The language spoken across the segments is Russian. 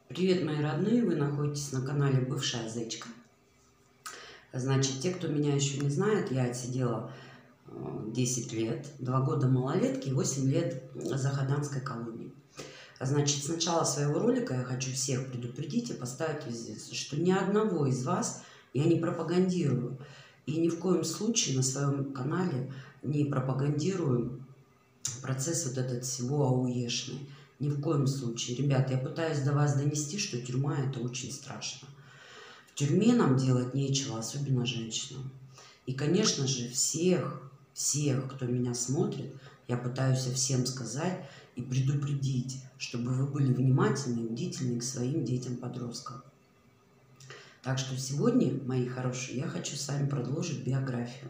Привет, мои родные! Вы находитесь на канале Бывшая Зечка. Значит, те, кто меня еще не знает, я отсидела 10 лет, 2 года малолетки и 8 лет Заходанской колонии. Значит, с начала своего ролика я хочу всех предупредить и поставить в известность, что ни одного из вас я не пропагандирую. И ни в коем случае на своем канале не пропагандирую процесс вот этот всего ауешный. Ни в коем случае. Ребят, я пытаюсь до вас донести, что тюрьма – это очень страшно. В тюрьме нам делать нечего, особенно женщинам. И, конечно же, всех, кто меня смотрит, я пытаюсь всем сказать и предупредить, чтобы вы были внимательны и бдительны к своим детям-подросткам. Так что сегодня, мои хорошие, я хочу с вами продолжить биографию.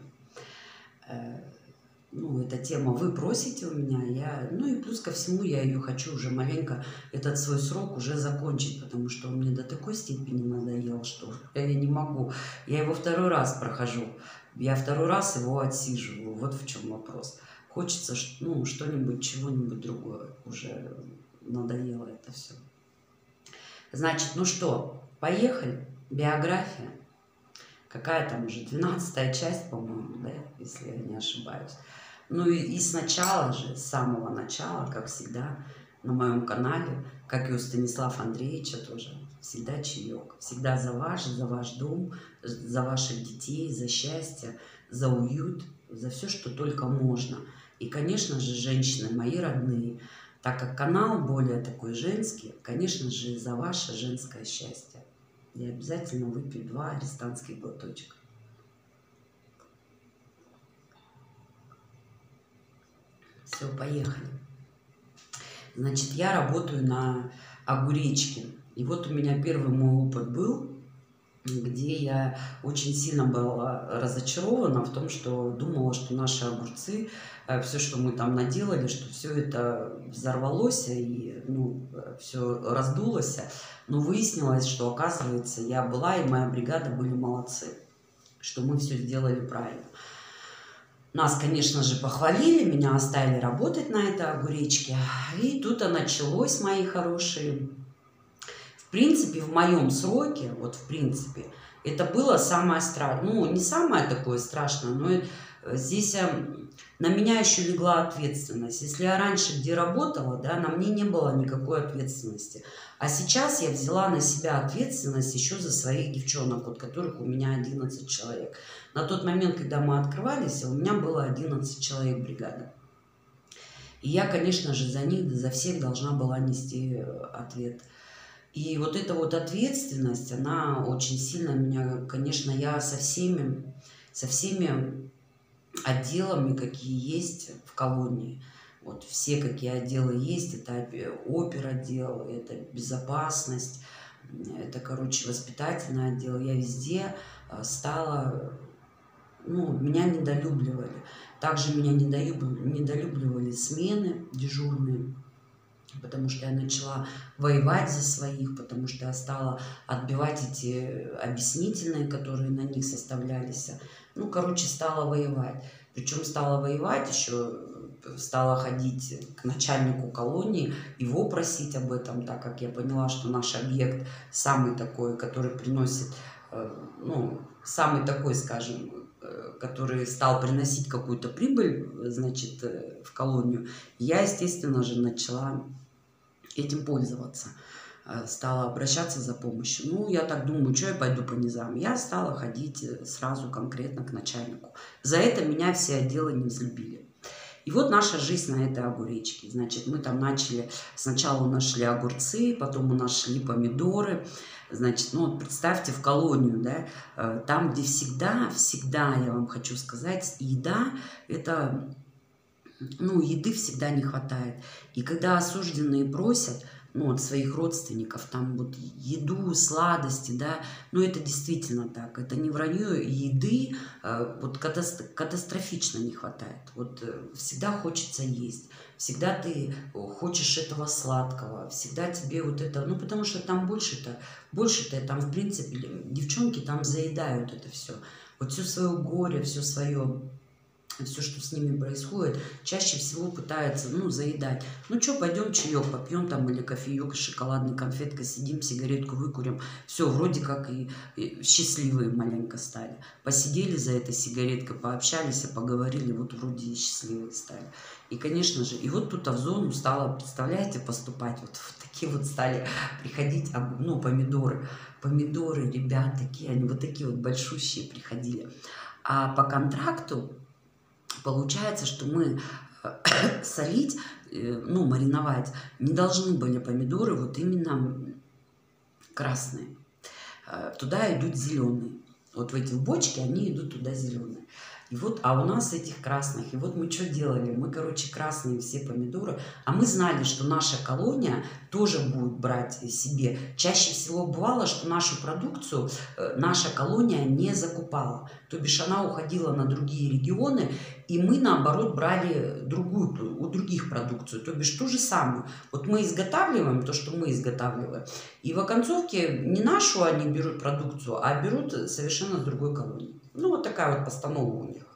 Эта тема вы просите у меня, и плюс ко всему я ее хочу уже маленько, этот свой срок уже закончить, потому что он мне до такой степени надоел, что я не могу. Я его второй раз прохожу, я второй раз его отсиживаю, вот в чем вопрос. Хочется, что-нибудь, чего-нибудь другое, уже надоело это все. Значит, поехали, биография. Какая там уже, 12-я часть, по-моему, да, если я не ошибаюсь. И сначала же, с самого начала, как всегда, на моем канале, как и у Станислава Андреевича тоже, всегда чаек. Всегда за ваш дом, за ваших детей, за счастье, за уют, за все, что только можно. И, конечно же, женщины, мои родные, так как канал более такой женский, конечно же, за ваше женское счастье. Я обязательно выпью 2 арестантских глоточка. Все, поехали. Значит, я работаю на огуречке. И вот у меня первый мой опыт был, где я очень сильно была разочарована в том, что думала, что наши огурцы, все, что мы там наделали, что все это взорвалось и все раздулось. Но выяснилось, что, оказывается, я была и моя бригада были молодцы, что мы все сделали правильно. Нас, конечно же, похвалили, меня оставили работать на этой огуречке. И тут началось, мои хорошие. В принципе, в моем сроке, это было самое страшное. Не самое такое страшное, но здесь на меня еще легла ответственность. Если я раньше где работала, на мне не было никакой ответственности. А сейчас я взяла на себя ответственность еще за своих девчонок, от которых у меня 11 человек. На тот момент, когда мы открывались, у меня было 11 человек бригада. И я, конечно же, за них, за всех должна была нести ответ. И вот эта вот ответственность, она очень сильно меня, конечно, я со всеми отделами, какие есть в колонии, вот все, какие отделы есть, это оперотдел, это безопасность, это, воспитательный отдел, я везде стала, меня недолюбливали. Также меня недолюбливали смены дежурные, потому что я начала воевать за своих, потому что я стала отбивать эти объяснительные, которые на них составлялись. Стала воевать. Причем стала воевать, еще стала ходить к начальнику колонии, его просить об этом, так как я поняла, что наш объект самый такой, который приносит, самый такой, скажем, который стал приносить какую-то прибыль, значит, в колонию. Я, естественно же, начала этим пользоваться. Стала обращаться за помощью. Я так думаю, что я пойду по низам. Я стала ходить сразу конкретно к начальнику. За это меня все отделы не взлюбили. И вот наша жизнь на этой огуречке. Значит, мы там начали, сначала у нас шли огурцы, потом у нас шли помидоры. Значит, представьте, в колонию, там, где всегда, я вам хочу сказать, еда, это, еды всегда не хватает. И когда осужденные просят, от своих родственников, там вот еду, сладости, это действительно так, это не вранье, еды катастрофично не хватает, всегда хочется есть, всегда ты хочешь этого сладкого, всегда тебе это, потому что там больше-то, там, в принципе, девчонки там заедают это все, все свое горе, все свое все, что с ними происходит, чаще всего пытаются, ну, заедать. Ну, что, пойдем чаек попьем там, или кофеек с шоколадной конфеткой, сидим, сигаретку выкурим. Все, вроде как и счастливые маленько стали. Посидели за этой сигареткой, пообщались, поговорили, вот вроде и счастливые стали. И, конечно же, и вот тут в зону стало, представляете, поступать, вот такие вот стали приходить, ну, помидоры. Помидоры, ребят, такие, они вот такие вот большущие приходили. А по контракту получается, что мы солить, ну, мариновать не должны были помидоры вот именно красные. Туда идут зеленые. Вот в эти бочки они идут туда зеленые. И вот, а у нас этих красных. И вот мы что делали? Мы, короче, красные все помидоры. А мы знали, что наша колония тоже будет брать себе. Чаще всего бывало, что нашу продукцию наша колония не закупала. То бишь она уходила на другие регионы, и мы, наоборот, брали другую, у других продукцию. То бишь ту же самую. Вот мы изготавливаем то, что мы изготавливаем. И в оконцовке не нашу они берут продукцию, а берут совершенно с другой колонии. Ну, вот такая вот постанова у них.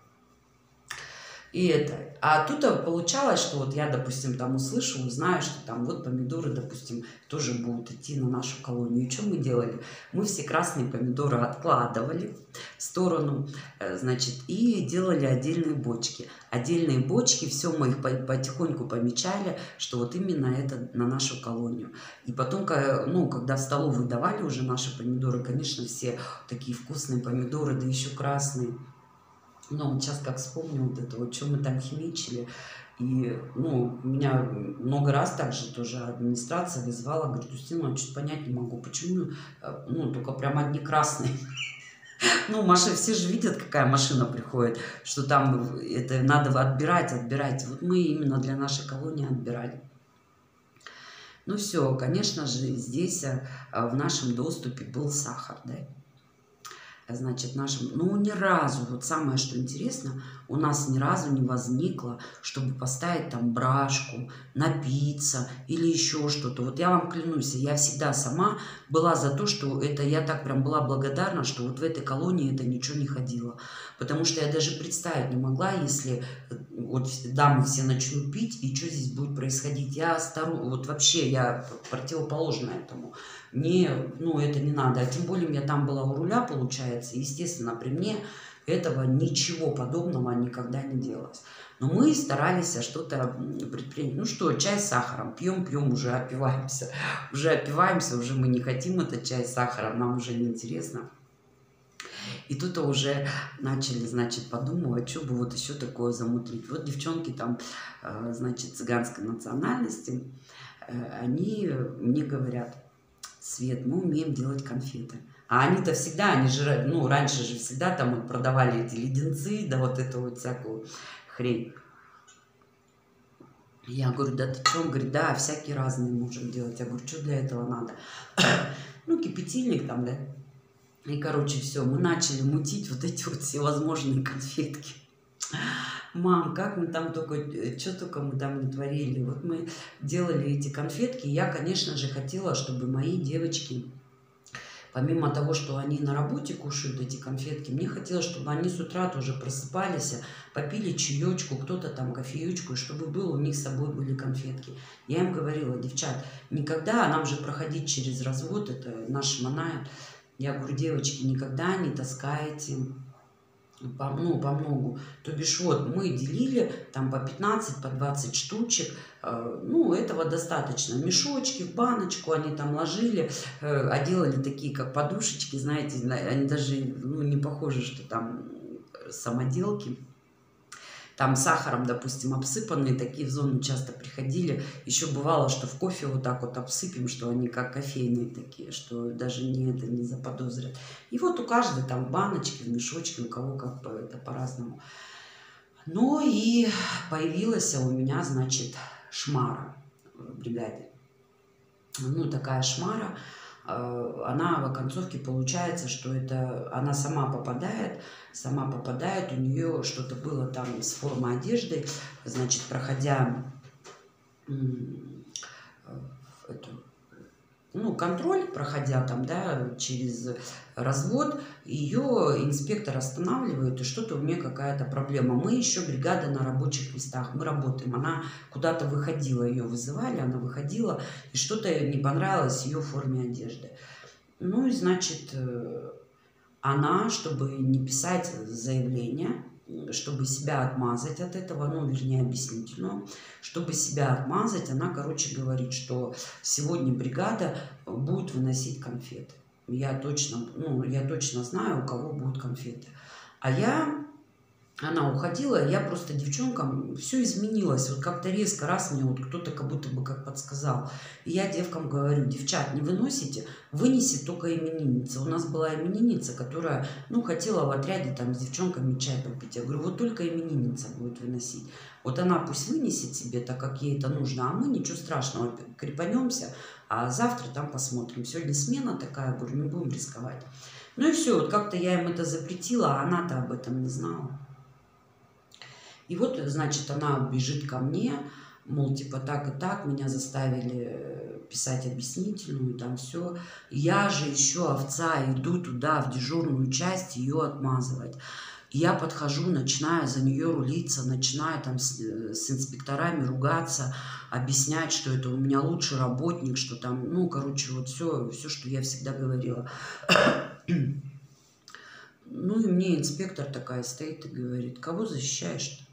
И это. А тут получалось, что вот я, допустим, там услышу, узнаю, что там вот помидоры, допустим, тоже будут идти на нашу колонию. И что мы делали? Мы все красные помидоры откладывали в сторону, значит, и делали отдельные бочки. Отдельные бочки, все, мы их потихоньку помечали, что вот именно это на нашу колонию. И потом, ну, когда в столовую давали уже наши помидоры, конечно, все такие вкусные помидоры, да еще красные. Но вот сейчас как вспомню вот это вот, что мы там химичили. И, ну, меня много раз также тоже администрация вызывала, говорит: Устинова, что-то понять не могу, почему, ну, только прям одни красные. Ну, Маша, все же видят, какая машина приходит, что там это надо отбирать. Вот мы именно для нашей колонии отбирали. Ну все, конечно же, здесь в нашем доступе был сахар, да. Значит, нашим, ну, ни разу, вот самое, что интересно, у нас ни разу не возникло, чтобы поставить там брашку, напиться или еще что-то. Вот я вам клянусь, я всегда сама была за то, что это, я так прям была благодарна, что вот в этой колонии это ничего не ходило. Потому что я даже представить не могла, если вот дамы все начнут пить, и что здесь будет происходить. Вот вообще, я противоположна этому. Ну, это не надо. А тем более, я там была у руля, получается. Естественно, при мне этого ничего подобного никогда не делалось. Но мы старались что-то предпринять. Ну что, чай с сахаром. Пьем, уже опиваемся. Уже мы не хотим этот чай с сахаром, нам уже неинтересно. И тут уже начали, значит, подумывать, что бы вот еще такое замутрить. Вот девчонки там, значит, цыганской национальности, они мне говорят: Свет, мы умеем делать конфеты. А они-то всегда, они же, ну, раньше же всегда там вот продавали эти леденцы, да вот эту вот всякую хрень. Я говорю: да ты что? Он говорит: да, всякие разные можем делать. Я говорю: что для этого надо? Ну, кипятильник там, да. И, короче, все, мы начали мутить вот эти вот всевозможные конфетки. Мам, как мы там только, что только мы там не творили. Вот мы делали эти конфетки. Я, конечно же, хотела, чтобы мои девочки, помимо того, что они на работе кушают эти конфетки, мне хотелось, чтобы они с утра тоже просыпались, попили чаечку, кто-то там кофеечку, и чтобы было у них с собой были конфетки. Я им говорила: девчат, никогда, нам же проходить через развод, это наши манают. Я говорю: девочки, никогда не таскайте по многу. То бишь, вот, мы делили там по 15, по 20 штучек, ну, этого достаточно. Мешочки в баночку они там ложили, а делали такие, как подушечки, знаете, они даже, ну, не похожи, что там самоделки. Там сахаром, допустим, обсыпанные, такие в зону часто приходили. Еще бывало, что в кофе вот так вот обсыпем, что они как кофейные такие, что даже не заподозрят. И вот у каждой там в баночке, в мешочке, у кого как это по-разному. Ну и появилась у меня, значит, шмара в бригаде. Ну, такая шмара. Она в оконцовке получается, что это она сама попадает, у нее что-то было там с формой одежды, значит, проходя эту ну, контроль, проходя там, да, через развод, ее инспектор останавливает, и что-то у нее какая-то проблема. Мы еще бригада на рабочих местах, мы работаем. Она куда-то выходила, ее вызывали, она выходила, и что-то не понравилось ее форме одежды. Ну и, значит, она, чтобы не писать заявление, чтобы себя отмазать от этого, ну, вернее, объяснительную, чтобы себя отмазать, она, короче, говорит, что сегодня бригада будет выносить конфеты. Я точно, ну, я точно знаю, у кого будут конфеты. Она уходила, я просто девчонкам, все изменилось, вот как-то резко, раз мне вот кто-то как будто бы как подсказал. И я девкам говорю: девчат, не выносите, вынесет только именинница. У нас была именинница, которая, ну, хотела в отряде там с девчонками чай попить. Я говорю, вот только именинница будет выносить. Вот она пусть вынесет себе, так как ей это нужно, а мы ничего страшного, крепанемся, а завтра там посмотрим. Сегодня смена такая, говорю, не будем рисковать. Ну и все, вот как-то я им это запретила, а она-то об этом не знала. И вот, значит, она бежит ко мне, мол, типа так и так, меня заставили писать объяснительную, там все. Я же еще овца, иду туда, в дежурную часть, ее отмазывать. И я подхожу, начинаю за нее рулиться, начинаю там с инспекторами ругаться, объяснять, что это у меня лучший работник, что там, ну, короче, вот все, что я всегда говорила. Ну и мне инспектор такая стоит и говорит: кого защищаешь-то?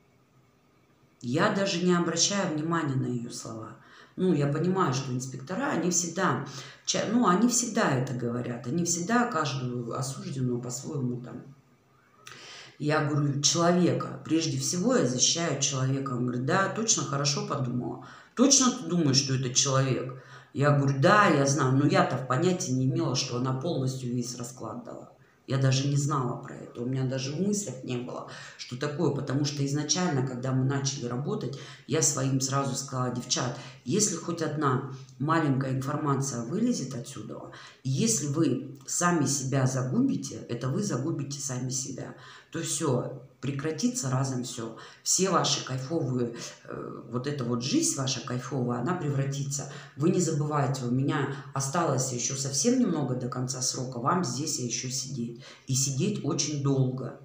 Я даже не обращаю внимания на ее слова. Ну, я понимаю, что инспектора, они всегда, ну, они всегда это говорят. Они всегда каждую осужденную по-своему там. Я говорю, человека. Прежде всего я защищаю человека. Он говорит, да, точно, хорошо подумала. Точно ты думаешь, что это человек? Я говорю, да, я знаю. Но я-то в понятии не имела, что она полностью весь расклад дала. Я даже не знала про это. У меня даже в мыслях не было, что такое. Потому что изначально, когда мы начали работать, я своим сразу сказала: девчат, если хоть одна маленькая информация вылезет отсюда, и если вы сами себя загубите, это вы загубите сами себя, то все, прекратится разом все. Все ваши кайфовые, вот эта вот жизнь ваша кайфовая, она превратится. Вы не забывайте, у меня осталось еще совсем немного до конца срока, вам здесь еще сидеть. И сидеть очень долго.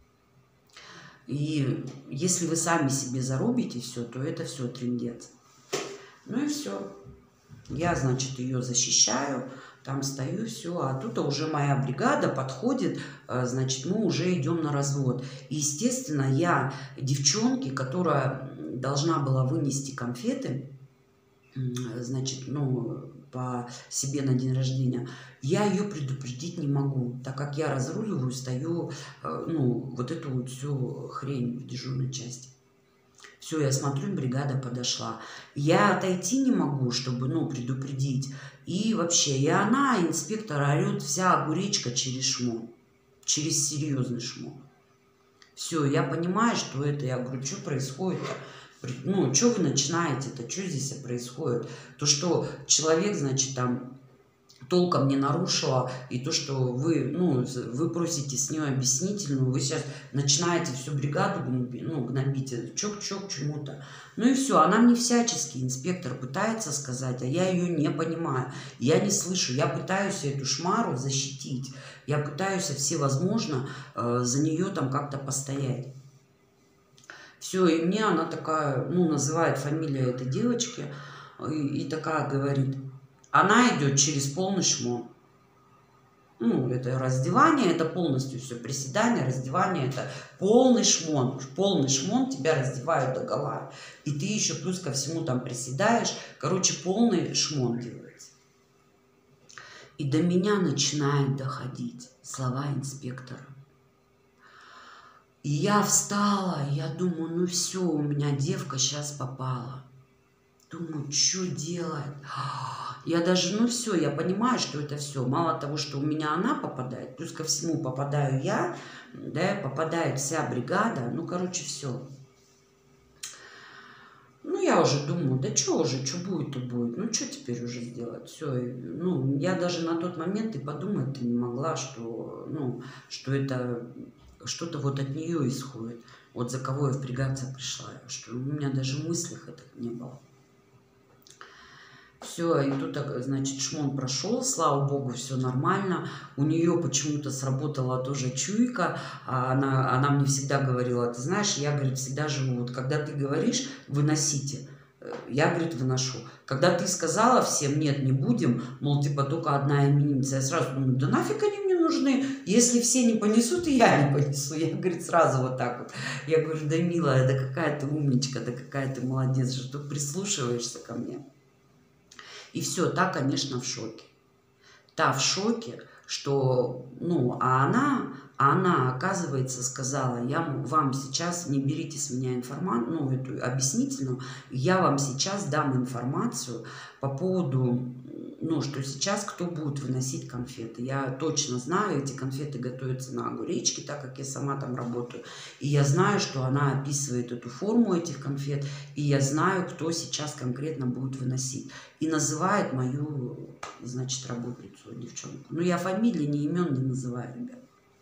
И если вы сами себе зарубите все, то это все трындец. Ну и все. Я, значит, ее защищаю, там стою, все. А тут уже моя бригада подходит, значит, мы уже идем на развод. И, естественно, я девчонке, которая должна была вынести конфеты, значит, ну, по себе на день рождения, я ее предупредить не могу, так как я разруливаю, стою, ну, вот эту вот всю хрень в дежурной части. Все, я смотрю, бригада подошла. Я отойти не могу, чтобы, ну, предупредить. И вообще, и она, инспектор, орет, вся огуречка через шмон. Через серьезный шмон. Все, я понимаю, что это, я говорю, что происходит-то? Ну, что вы начинаете-то? Что здесь происходит? То, что человек, значит, там толком не нарушила, и то, что вы, ну, вы просите с нее объяснительную, вы сейчас начинаете всю бригаду, ну, гнобить, чё к чему-то. Ну и все, она мне всячески, инспектор, пытается сказать, а я ее не понимаю, я не слышу, я пытаюсь эту шмару защитить, я пытаюсь всевозможно за нее там как-то постоять. Все, и мне она такая, ну, называет фамилию этой девочки, и такая говорит: она идет через полный шмон. Ну, это раздевание, это полностью все приседание, раздевание, это полный шмон. Полный шмон, тебя раздевают догола. И ты еще плюс ко всему там приседаешь. Короче, полный шмон делается. И до меня начинает доходить слова инспектора. И я встала, я думаю, ну все, у меня девка сейчас попала. Думаю, что делать? Я даже, ну все, я понимаю, что это все. Мало того, что у меня она попадает, плюс ко всему попадаю я, да, попадает вся бригада. Ну, короче, все. Ну, я уже думаю, да что уже, что будет, то будет. Ну, что теперь уже сделать? Все. Ну, я даже на тот момент и подумать-то не могла, что, ну, что это что-то вот от нее исходит. Вот за кого я впрягаться пришла. Что у меня даже в мыслях этого не было. Все, и тут, значит, шмон прошел, слава богу, все нормально. У нее почему-то сработала тоже чуйка, а она мне всегда говорила, ты знаешь, я, говорит, всегда живу, вот когда ты говоришь, выносите, я, говорит, выношу. Когда ты сказала всем, нет, не будем, мол, типа только одна именинница, я сразу думаю, да нафиг они мне нужны, если все не понесут, и я не понесу. Я, говорит, сразу вот так вот. Я говорю, да, милая, да какая ты умничка, да какая ты молодец, что ты прислушиваешься ко мне. И все, та, конечно, в шоке. Та в шоке, что, ну, а она, оказывается, сказала, я вам сейчас, не берите с меня информацию, ну, эту объяснительную, я вам сейчас дам информацию по поводу, ну, что сейчас кто будет выносить конфеты. Я точно знаю, эти конфеты готовятся на огуречке, так как я сама там работаю. И я знаю, что она описывает эту форму этих конфет, и я знаю, кто сейчас конкретно будет выносить. И называет мою, значит, работницу, девчонку. Ну, я фамилии, ни имен не называю, ребят.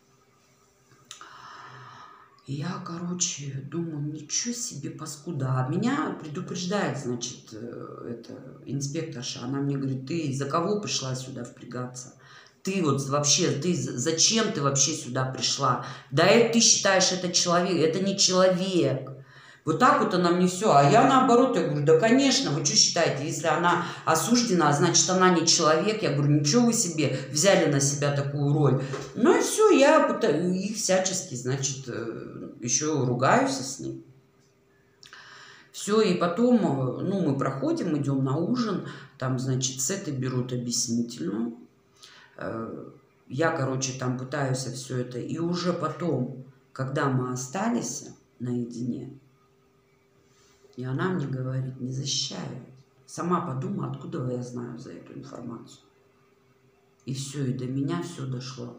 И я, короче, думаю, ничего себе, паскуда. А меня предупреждает, значит, эта инспекторша. Она мне говорит, ты из-за кого пришла сюда впрягаться? Ты вот вообще, зачем ты вообще сюда пришла? Да это ты считаешь, это человек, это не человек. Вот так вот она мне все. А я наоборот, я говорю, да, конечно, вы что считаете, если она осуждена, значит, она не человек. Я говорю, ничего вы себе взяли на себя такую роль. Ну и все, я их всячески, значит, еще ругаюсь с ним. Все, и потом, ну, мы проходим, идем на ужин, там, значит, с этой берут объяснительную. Я, короче, там пытаюсь все это. И уже потом, когда мы остались наедине, и она мне говорит, не защищаю. Сама подумай, откуда я знаю за эту информацию. И все, и до меня все дошло.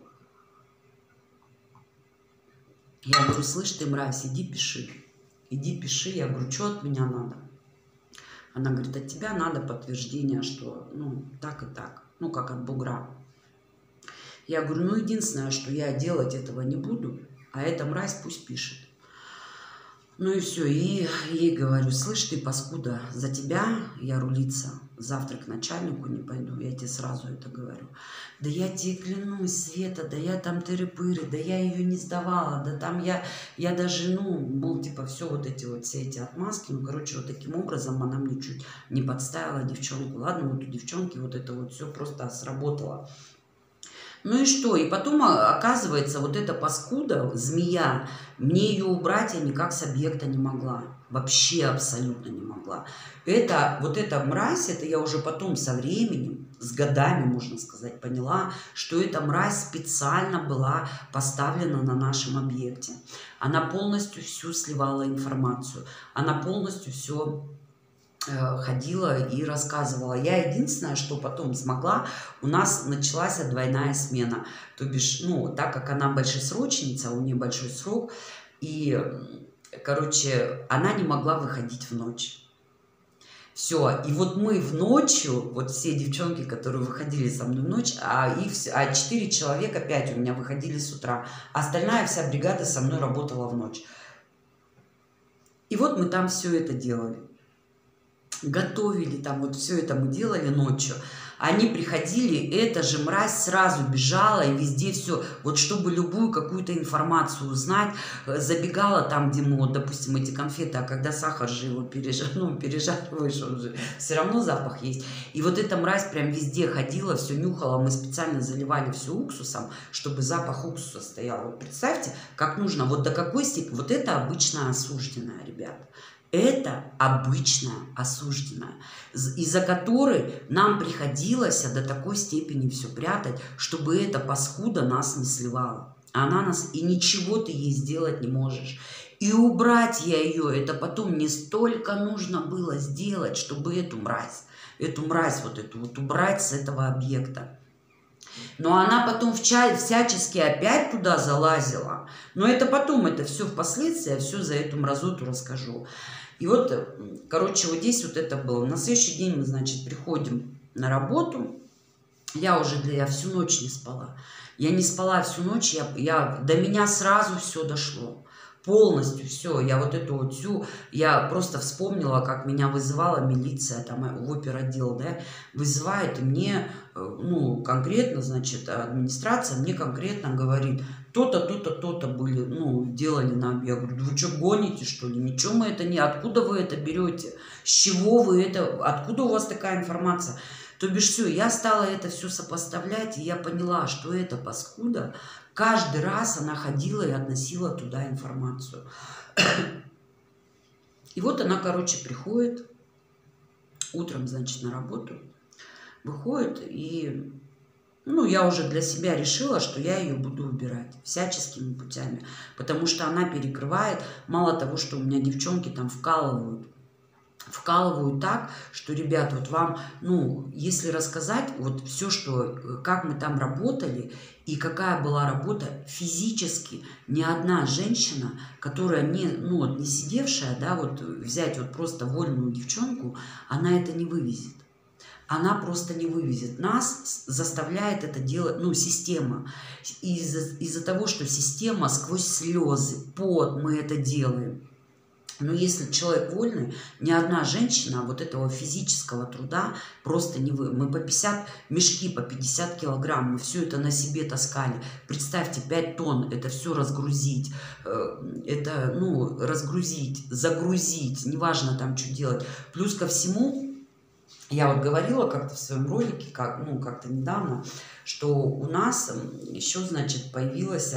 Я говорю, слышь ты, мразь, иди пиши. Иди пиши. Я говорю, что от меня надо? Она говорит, от тебя надо подтверждение, что, ну, так и так. Ну, как от бугра. Я говорю, ну, единственное, что я делать этого не буду, а эта мразь пусть пишет. Ну и все, и ей говорю, слышь ты, паскуда, за тебя я рулиться завтра к начальнику не пойду, я тебе сразу это говорю. Да я тебе клянусь, Света, да я там тыры-пыры, да я ее не сдавала, да там я даже, ну, мол, типа, все вот все эти отмазки, ну, короче, вот таким образом она мне чуть не подставила девчонку. Ладно, вот у девчонки вот это вот все просто сработало. Ну и что? И потом, оказывается, вот эта паскуда, змея, мне ее убрать я никак с объекта не могла. Вообще абсолютно не могла. Вот эта мразь, это я уже потом со временем, с годами, можно сказать, поняла, что эта мразь специально была поставлена на нашем объекте. Она полностью всю сливала информацию. Она полностью все ходила и рассказывала. Я единственное, что потом смогла, у нас началась двойная смена. То бишь, ну, так как она большесрочница, у нее большой срок, и, короче, она не могла выходить в ночь. Все, и вот мы в ночью, вот все девчонки, которые выходили со мной в ночь, а 4 человека, 5 у меня выходили с утра, остальная вся бригада со мной работала в ночь. И вот мы там все это делали. Готовили там, вот все это мы делали ночью. Они приходили, эта же мразь сразу бежала и везде все, вот чтобы любую какую-то информацию узнать, забегала там, где мы, вот, допустим, эти конфеты, а когда сахар же его пережариваешь, он же все равно запах есть. И вот эта мразь прям везде ходила, все нюхала, мы специально заливали все уксусом, чтобы запах уксуса стоял. Вот представьте, как нужно, вот до какой степени, вот это обычно осужденная, ребята. Это обычная осужденная, из-за которой нам приходилось до такой степени все прятать, чтобы эта паскуда нас не сливала. Она нас, и ничего ты ей сделать не можешь. И убрать я ее, это потом не столько нужно было сделать, чтобы эту мразь вот эту вот убрать с этого объекта. Но она потом всячески опять туда залазила. Но это потом, это все впоследствии, я все за эту мразоту расскажу. И вот, короче, вот здесь вот это было. На следующий день мы, значит, приходим на работу. Я всю ночь не спала. Я не спала всю ночь, до меня сразу все дошло. полностью все. Я вот эту вот всю, я просто вспомнила, как меня вызывала милиция, там, в оперотдел, да, вызывает, и мне, ну, конкретно, значит, администрация мне конкретно говорит, то-то, то-то, то-то были, ну, делали нам. Я говорю, вы что, гоните, что ли? Ничего мы это не... Откуда вы это берете? С чего вы это... Откуда у вас такая информация? То бишь все, я стала это все сопоставлять, и я поняла, что эта паскуда, каждый раз она ходила и относила туда информацию. И вот она, короче, приходит утром, значит, на работу, выходит и... Ну, я уже для себя решила, что я ее буду убирать всяческими путями, потому что она перекрывает, мало того, что у меня девчонки там вкалывают так, что, ребят, вот вам, ну, если рассказать вот все, что, как мы там работали и какая была работа физически, ни одна женщина, которая не, ну, вот не сидевшая, да, вот взять вот просто вольную девчонку, она это не вывезет. Она просто не вывезет. Нас заставляет это делать, ну, система. Из-за того, что система сквозь слезы, пот мы это делаем. Но если человек вольный, ни одна женщина вот этого физического труда просто не вы. Мы по 50 мешки, по 50 килограмм, мы все это на себе таскали. Представьте, 5 тонн, это все разгрузить, это, ну, разгрузить, загрузить, неважно там, что делать. Плюс ко всему, я вот говорила как-то в своем ролике, ну, как-то недавно, что у нас еще, значит, появилась,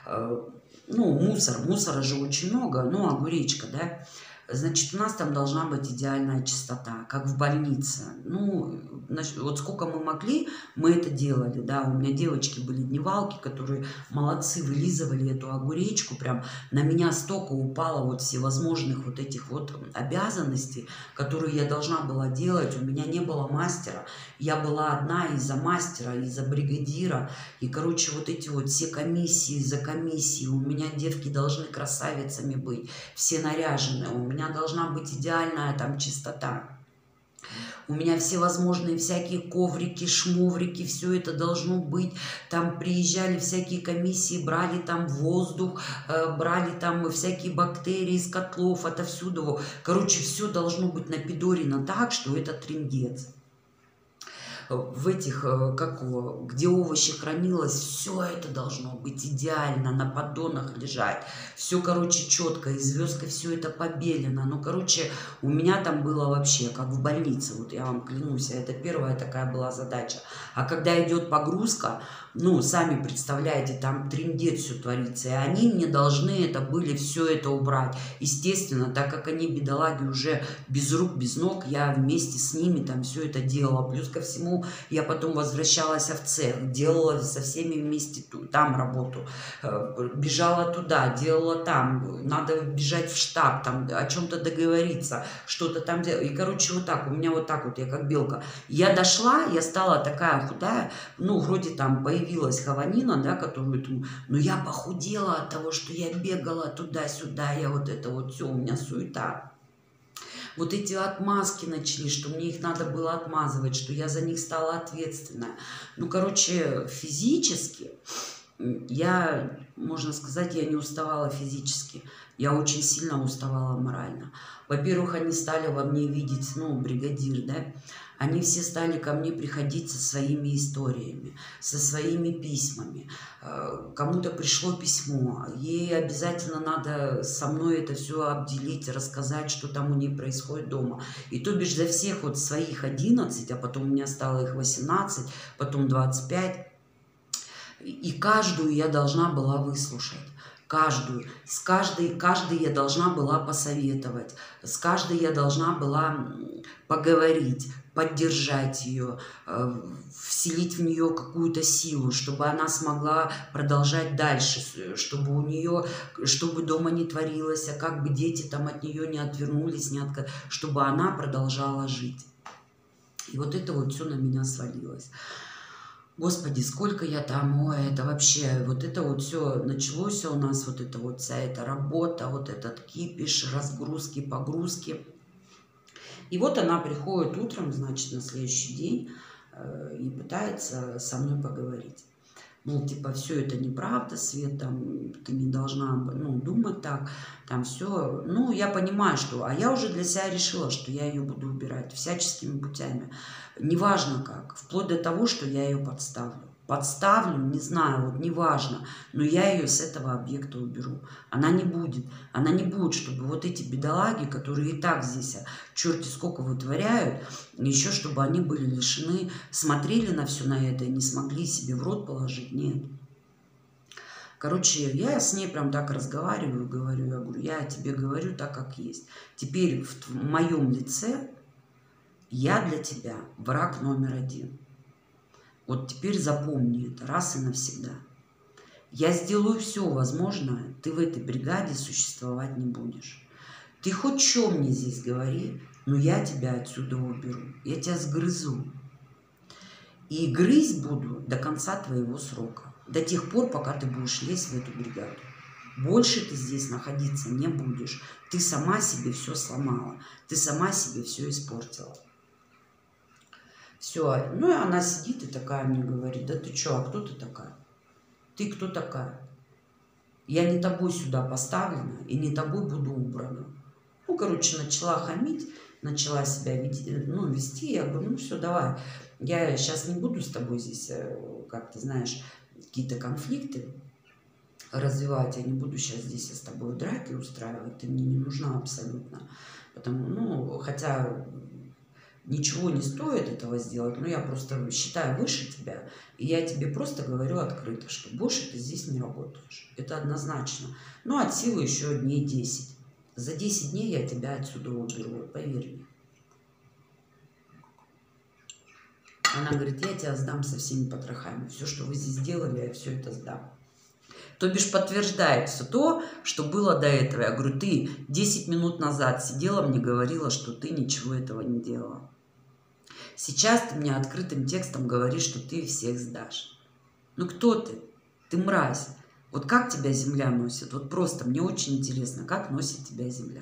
ну, мусора же очень много, ну, огуречка, да, значит, у нас там должна быть идеальная чистота, как в больнице. Ну, вот сколько мы могли, мы это делали, да. У меня девочки были дневалки, которые молодцы, вылизывали эту огуречку. Прям на меня столько упало вот всевозможных вот этих вот обязанностей, которые я должна была делать. У меня не было мастера. Я была одна из-за мастера, из-за бригадира. И, короче, вот эти вот все комиссии за комиссии. У меня девки должны красавицами быть, все наряжены. У меня должна быть идеальная там чистота. У меня всевозможные всякие коврики, шмоврики, все это должно быть. Там приезжали всякие комиссии, брали там воздух, брали там всякие бактерии из котлов, отовсюду. Короче, все должно быть напидорено так, что это трындец. В этих, как его, где овощи хранилось, все это должно быть идеально, на поддонах лежать. Все, короче, четко, и звездкой все это побелено. Ну, короче, у меня там было вообще, как в больнице, вот я вам клянусь, это первая такая была задача. А когда идет погрузка, ну, сами представляете, там трындец все творится, и они мне должны это были все это убрать. Естественно, так как они, бедолаги, уже без рук, без ног, я вместе с ними там все это делала. Плюс ко всему, я потом возвращалась в цех, делала со всеми вместе там работу, бежала туда, делала там, надо бежать в штаб, там о чем-то договориться, что-то там делать. И, короче, вот так, у меня вот так вот, я как белка. Я дошла, я стала такая худая, ну, вроде там появилась хаванина, да, которую, но я похудела от того, что я бегала туда-сюда, я вот это вот все, у меня суета. Вот эти отмазки начали, что мне их надо было отмазывать, что я за них стала ответственная. Ну, короче, физически я, можно сказать, я не уставала физически. Я очень сильно уставала морально. Во-первых, они стали во мне видеть, ну, бригадир, да, они все стали ко мне приходить со своими историями, со своими письмами. Кому-то пришло письмо, ей обязательно надо со мной это все обделить, рассказать, что там у нее происходит дома. И то бишь за всех вот своих 11, а потом у меня стало их 18, потом 25, и каждую я должна была выслушать. Каждую. С каждой я должна была посоветовать. С каждой я должна была поговорить, поддержать ее, вселить в нее какую-то силу, чтобы она смогла продолжать дальше, чтобы у нее, чтобы дома не творилось, а как бы дети там от нее не отвернулись, чтобы она продолжала жить. И вот это вот все на меня свалилось. Господи, сколько я там, ой, это вообще, вот это вот все началось у нас, вот это вот вся эта работа, вот этот кипиш, разгрузки, погрузки. И вот она приходит утром, значит, на следующий день и пытается со мной поговорить. Мол, типа, все это неправда, Свет, там, ты не должна, ну, думать так, там все. Ну, я понимаю, что... А я уже для себя решила, что я ее буду убирать всяческими путями. Неважно как, вплоть до того, что я ее подставлю. Подставлю, не знаю, вот неважно, но я ее с этого объекта уберу. Она не будет. Она не будет, чтобы вот эти бедолаги, которые и так здесь черти сколько вытворяют, еще чтобы они были лишены, смотрели на все на это и не смогли себе в рот положить. Нет. Короче, я с ней прям так разговариваю, говорю, я тебе говорю так, как есть. Теперь в моем лице я для тебя враг номер один. Вот теперь запомни это раз и навсегда. Я сделаю все возможное, ты в этой бригаде существовать не будешь. Ты хоть что мне здесь говори, но я тебя отсюда уберу. Я тебя сгрызу. И грызть буду до конца твоего срока. До тех пор, пока ты будешь лезть в эту бригаду. Больше ты здесь находиться не будешь. Ты сама себе все сломала. Ты сама себе все испортила. Все. Ну и она сидит и такая мне говорит, да ты что, а кто ты такая? Ты кто такая? Я не тобой сюда поставлена и не тобой буду убрана. Ну, короче, начала хамить, начала себя вести. Я говорю, ну все, давай. Я сейчас не буду с тобой здесь, как ты знаешь, какие-то конфликты развивать. Я не буду сейчас здесь с тобой драки устраивать. Ты мне не нужна абсолютно. Потому, хотя ничего не стоит этого сделать, но я просто считаю выше тебя. И я тебе просто говорю открыто, что больше ты здесь не работаешь. Это однозначно. Ну, от силы еще дней 10. За 10 дней я тебя отсюда уберу, поверь мне. Она говорит, я тебя сдам со всеми потрохами. Все, что вы здесь делали, я все это сдам. То бишь подтверждает все то, что было до этого. Я говорю, ты 10 минут назад сидела, мне говорила, что ты ничего этого не делала. Сейчас ты мне открытым текстом говоришь, что ты всех сдашь. Ну кто ты? Ты мразь. Вот как тебя земля носит? Вот просто мне очень интересно, как носит тебя земля.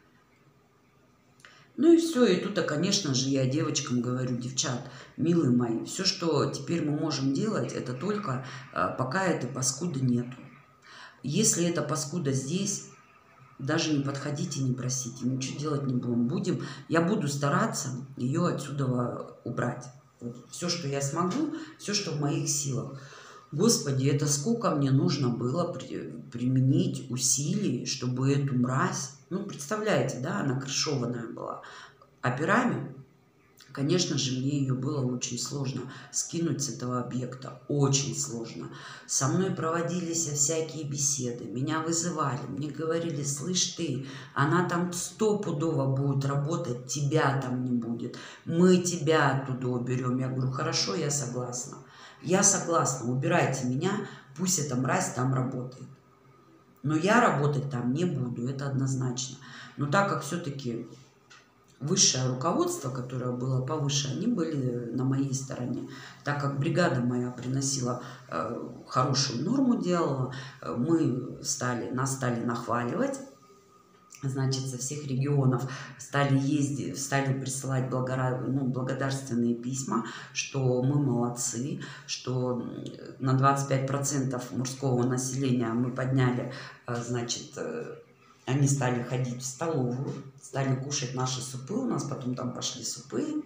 Ну и все, и тут, конечно же, я девочкам говорю, девчат, милые мои, все, что теперь мы можем делать, это только пока этой паскуды нету. Если эта паскуда здесь, даже не подходите, не просите, ничего делать не будем. Я буду стараться ее отсюда убрать. Вот все, что я смогу, все, что в моих силах. Господи, это сколько мне нужно было применить усилий, чтобы эту мразь, ну, представляете, да, она крышованная была, операми, конечно же, мне ее было очень сложно скинуть с этого объекта, очень сложно. Со мной проводились всякие беседы, меня вызывали, мне говорили, слышь ты, она там стопудово будет работать, тебя там не будет, мы тебя оттуда уберем. Я говорю, хорошо, я согласна. Я согласна, убирайте меня, пусть эта мразь там работает. Но я работать там не буду, это однозначно. Но так как все-таки высшее руководство, которое было повыше, они были на моей стороне. Так как бригада моя приносила хорошую норму, делала, нас стали нахваливать. Значит, со всех регионов стали ездить, стали присылать благодарственные письма, что мы молодцы, что на 25% мужского населения мы подняли, значит, они стали ходить в столовую, стали кушать наши супы, у нас потом там пошли супы.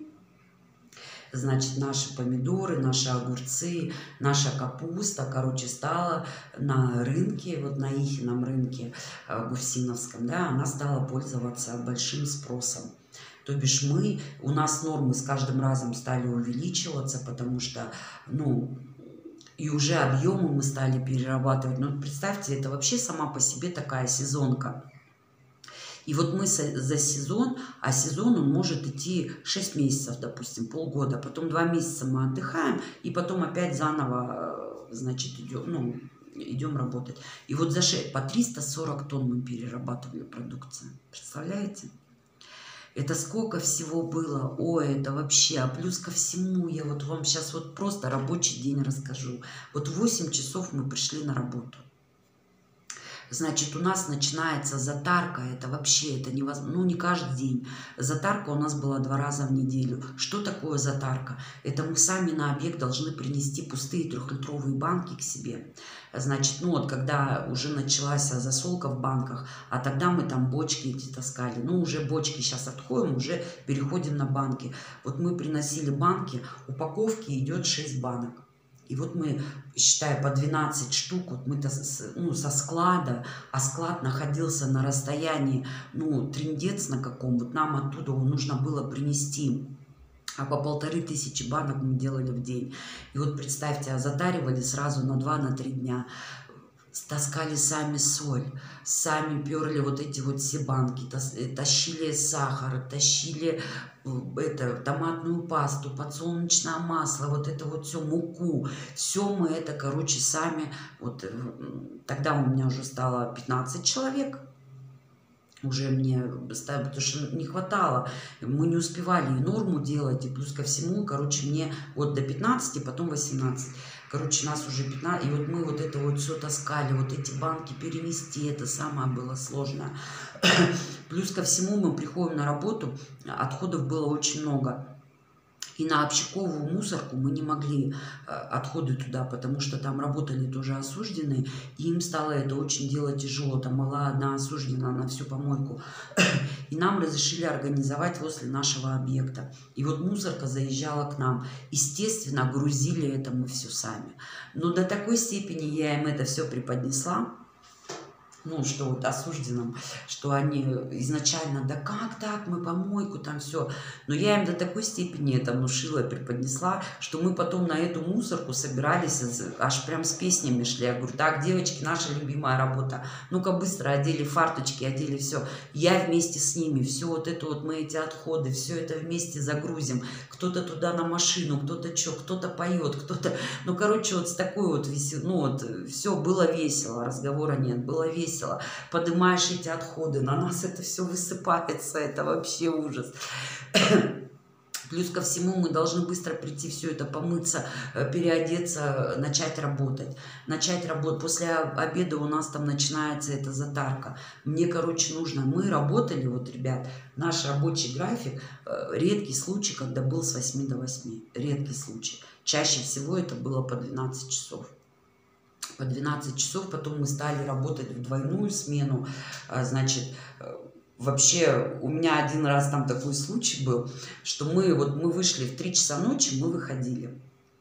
Значит, наши помидоры, наши огурцы, наша капуста, короче, стала на рынке, вот на Ихином рынке Гусиновском, да, она стала пользоваться большим спросом. То бишь у нас нормы с каждым разом стали увеличиваться, потому что, ну, и уже объемы мы стали перерабатывать. Ну, представьте, это вообще сама по себе такая сезонка. И вот мы за сезон, а сезон он может идти 6 месяцев, допустим, полгода, потом 2 месяца мы отдыхаем, и потом опять заново, значит, идем работать. И вот по 340 тонн мы перерабатывали продукцию. Представляете? Это сколько всего было. Ой, это вообще. А плюс ко всему, я вот вам сейчас вот просто рабочий день расскажу. Вот в 8 часов мы пришли на работу. Значит, у нас начинается затарка, это вообще, это невозможно, ну не каждый день. Затарка у нас была 2 раза в неделю. Что такое затарка? Это мы сами на объект должны принести пустые 3-литровые банки к себе. Значит, ну вот когда уже началась засолка в банках, а тогда мы там бочки эти таскали. Ну уже бочки сейчас отходим, уже переходим на банки. Вот мы приносили банки, упаковки идет 6 банок. И вот мы, считая по 12 штук, вот мы со склада, а склад находился на расстоянии, ну, трындец на каком, вот нам оттуда нужно было принести, а по 1500 банок мы делали в день. И вот представьте, затаривали сразу на 2-3 дня. Таскали сами соль, сами перли вот эти вот все банки, тащили сахар, тащили томатную пасту, подсолнечное масло, вот это вот все, муку. Все мы это, короче, сами, вот тогда у меня уже стало 15 человек. Уже мне, потому что не хватало, мы не успевали и норму делать, и плюс ко всему, короче, мне вот до 15, потом 18. Короче, нас уже 15, и вот мы вот это вот все таскали, вот эти банки перенести, это самое было сложное. Плюс ко всему мы приходим на работу, отходов было очень много. И на общаковую мусорку мы не могли отходы туда, потому что там работали тоже осужденные, и им стало это очень делать тяжело. Там была одна осужденная на всю помойку. И нам разрешили организовать возле нашего объекта. И вот мусорка заезжала к нам. Естественно, грузили это мы все сами. Но до такой степени я им это все преподнесла, ну, что вот осужденным, что они изначально, да как так, мы помойку, там все. Но я им до такой степени это внушила, преподнесла, что мы потом на эту мусорку собирались, аж прям с песнями шли. Я говорю, так, девочки, наша любимая работа, ну-ка быстро одели фарточки, одели все. Я вместе с ними, все вот это вот, мы эти отходы, все это вместе загрузим. Кто-то туда на машину, кто-то что, кто-то поет, кто-то... Ну, короче, вот с такой вот, ну, вот, все было весело, разговора нет, было весело. Поднимаешь эти отходы, на нас это все высыпается, это вообще ужас. Плюс ко всему мы должны быстро прийти, все это помыться, переодеться, начать работать. После обеда у нас там начинается эта затарка. Мне, короче, нужно, мы работали, вот, ребят, наш рабочий график, редкий случай, когда был с 8 до 8, редкий случай. Чаще всего это было по 12 часов. По 12 часов, потом мы стали работать в двойную смену, значит, вообще у меня один раз там такой случай был, что мы вышли в 3 часа ночи, мы выходили.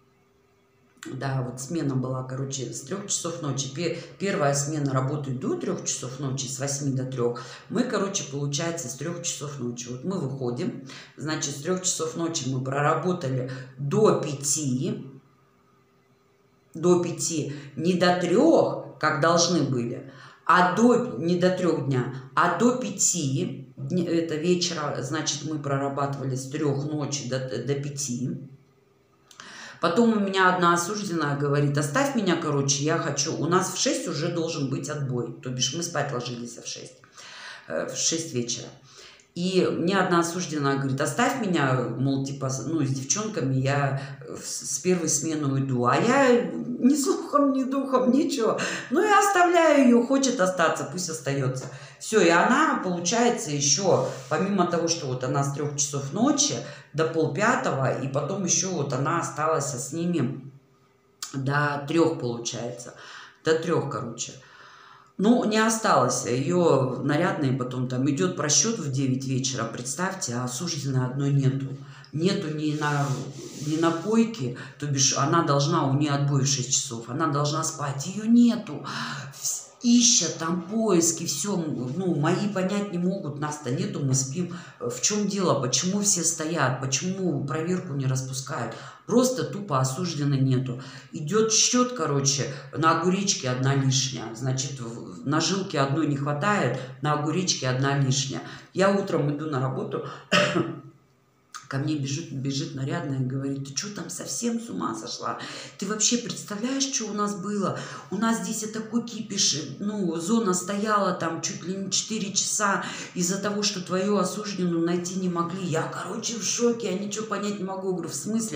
Да, вот смена была, короче, с 3 часов ночи. Первая смена работает до 3 часов ночи, с 8 до 3. Мы, короче, получается, с 3 часов ночи. Вот мы выходим, значит, с 3 часов ночи мы проработали до 5, не до 3, как должны были, не до 3 дня, а до 5, это вечера, значит, мы прорабатывали с 3 ночи до 5. Потом у меня одна осужденная говорит, оставь меня, короче, я хочу, у нас в 6 уже должен быть отбой, то бишь мы спать ложились в 6 вечера. И мне одна осужденная говорит, оставь меня, мол, типа, ну, с девчонками я с первой смены уйду. А я ни слухом, ни духом, ничего. Ну, я оставляю ее, хочет остаться, пусть остается. Все, и она, получается, еще, помимо того, что вот она с 3 часов ночи до 4:30, и потом еще вот она осталась с ними до 3, получается. До 3, короче. Ну, не осталось. Ее нарядные потом там идет просчет в 9 вечера, представьте, а осужденной одной нету. Нету ни на койке, то бишь она должна, у нее отбой в 6 часов, она должна спать, ее нету. Ищут там поиски, все, ну, мои понять не могут, нас-то нету, мы спим. В чем дело, почему все стоят, почему проверку не распускают? Просто тупо осужденной нету. Идет счет, короче, на огуречке 1 лишняя. Значит, на жилке 1 не хватает, на огуречке 1 лишняя. Я утром иду на работу, ко мне бежит нарядная и говорит, ты что там совсем с ума сошла? Ты вообще представляешь, что у нас было? У нас здесь такой кипиш, ну, зона стояла там чуть ли не 4 часа из-за того, что твою осужденную найти не могли. Я, короче, в шоке, я ничего понять не могу. Говорю, в смысле?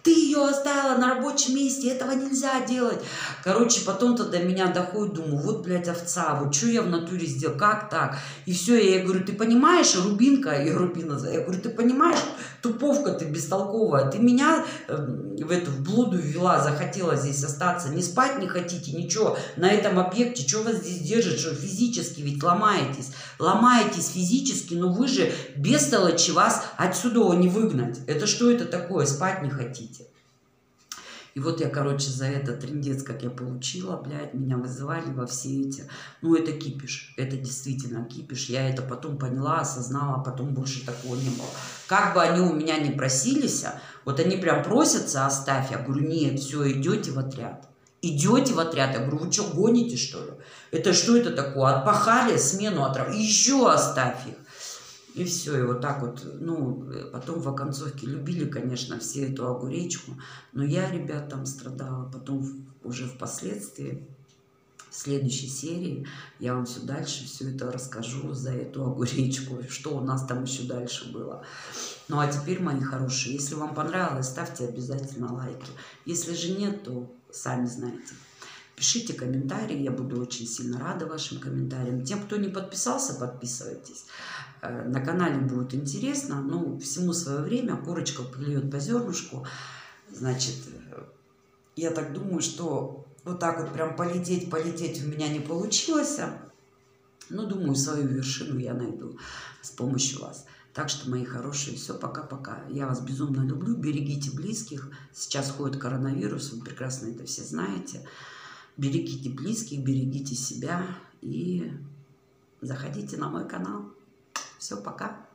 ты ее оставила на рабочем месте, этого нельзя делать. Короче, потом-то до меня доходит, думаю, вот, блядь, овца, вот что я в натуре сделал, как так? И все, я ей говорю, ты понимаешь, Рубинка, я Рубина, я говорю, ты понимаешь, туповка ты бестолковая, ты меня в блуду ввела, захотела здесь остаться, не спать не хотите, ничего, на этом объекте, что вас здесь держит, что физически ведь ломаетесь физически, но вы же бестолочи, вас отсюда не выгнать. Это что это такое, спать не хотите? И вот я, короче, за это трындец, как я получила, блядь, меня вызывали во все эти... Ну, это кипиш, это действительно кипиш. Я это потом поняла, осознала, а потом больше такого не было. Как бы они у меня не просились, вот они прям просятся, оставь. Я говорю, нет, все, идете в отряд. Идете в отряд. Я говорю, вы что, гоните, что ли? Это что это такое? Отпахали смену отряда, еще оставь их. И все, и вот так вот, ну, потом в оконцовке любили, конечно, все эту огуречку, но я, ребят, там страдала. Потом уже впоследствии, в следующей серии, я вам все дальше все это расскажу за эту огуречку, что у нас там еще дальше было. Ну, а теперь, мои хорошие, если вам понравилось, ставьте обязательно лайки. Если же нет, то сами знаете. Пишите комментарии, я буду очень сильно рада вашим комментариям. Тем, кто не подписался, подписывайтесь. На канале будет интересно, ну, всему свое время, курочка клюет по зернышку. Значит, я так думаю, что вот так вот прям полететь у меня не получилось. Но думаю, свою вершину я найду с помощью вас. Так что, мои хорошие, все, пока-пока. Я вас безумно люблю, берегите близких. Сейчас ходит коронавирус, вы прекрасно это все знаете. Берегите близких, берегите себя и заходите на мой канал. Все, пока.